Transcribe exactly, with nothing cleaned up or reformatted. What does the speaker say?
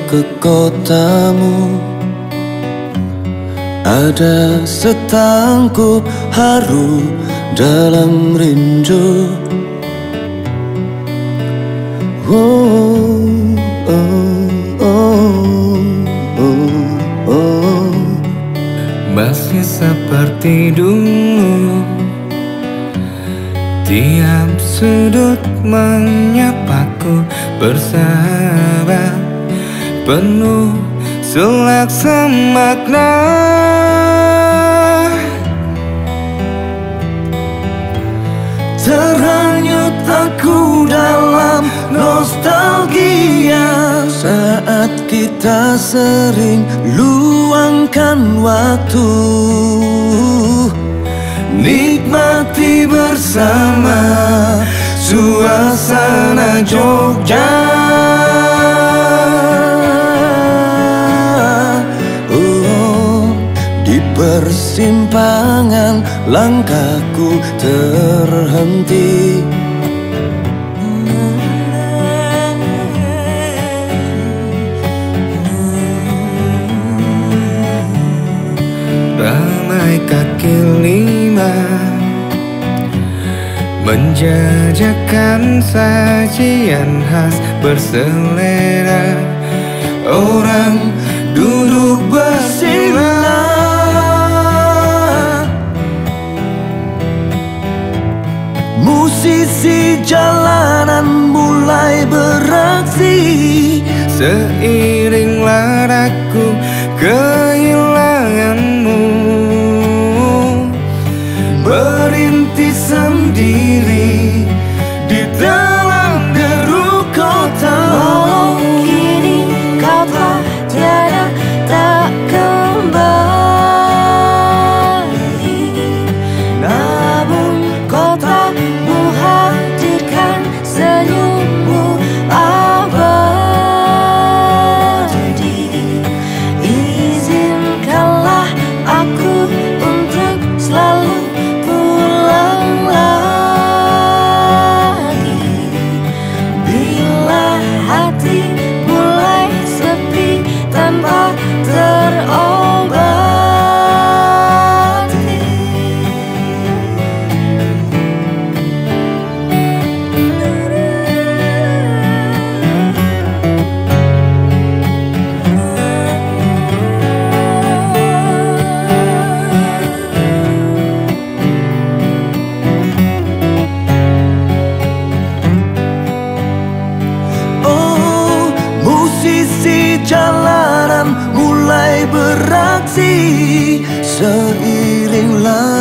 ke kotamu, ada setangkup haru dalam rindu. Oh, oh, oh, oh, oh. Masih seperti dulu, tiap sudut menyapaku bersahabat, penuh selaksa makna. Terhanyut aku dalam nostalgia saat kita sering luangkan waktu, nikmati bersama suasana Jogja. Oh, di persimpangan langkahku terhenti, ramai kaki lima menjajakan sajian khas berselera, orang duduk bersila, musisi jalanan mulai beraksi, seiring laraku kehilanganmu, berintis sendiri di dalam deru kota. Oh, kini kau telah tiada tak kembali, namun kotamu hadirkan senyummu abadi. Izinkanlah aku untuk selalu pulang lagi bila hati mulai sepi tanpa terobati. Oh, musisi jalanan mulai beraksi, seiring